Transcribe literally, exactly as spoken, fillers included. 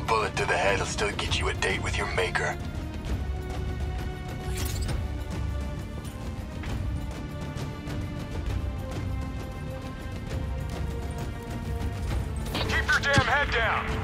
bullet to the head will still get you a date with your maker. Keep your damn head down!